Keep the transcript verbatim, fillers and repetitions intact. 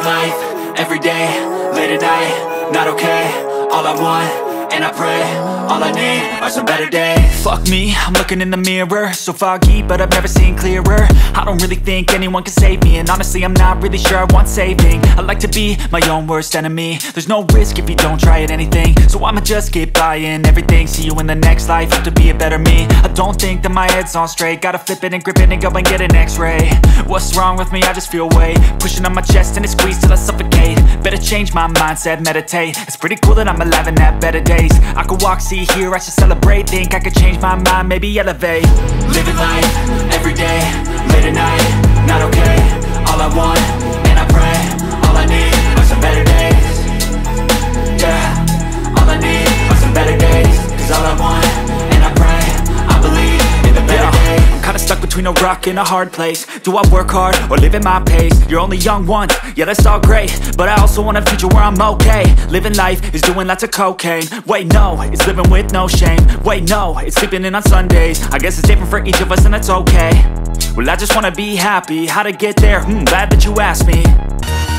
life, everyday, late at night, not okay. All I want, and I pray, all I need are some better days. Fuck me, I'm looking in the mirror, so foggy, but I've never seen clearer. I don't really think anyone can save me, and honestly I'm not really sure I want saving. I like to be my own worst enemy. There's no risk if you don't try at anything, so I'ma just keep buying everything. See you in the next life, have to be a better me. I don't think that my head's on straight, gotta flip it and grip it and go and get an x-ray. What's wrong with me? I just feel weight pushing on my chest and it squeezes till I suffocate. Better change my mindset, meditate. It's pretty cool that I'm alive and have better days. I could walk, see, hear, I should celebrate. Think I could change my mind, maybe elevate. Living life, everyday, late at night, not okay. All I want, and I pray, all I need are some better days. Yeah, all I need are some better days. Cause all I want, and I pray, I believe in the better Yeah, days. I'm kinda stuck between a rock and a hard place. Do I work hard or live at my pace? You're only young once, yeah that's all great, but I also want a future where I'm okay. Living life is doing lots of cocaine. Wait no, it's living with no shame. Wait no, it's sleeping in on Sundays. I guess it's different for each of us and that's okay. Well I just wanna be happy, how to get there? Hmm, glad that you asked me.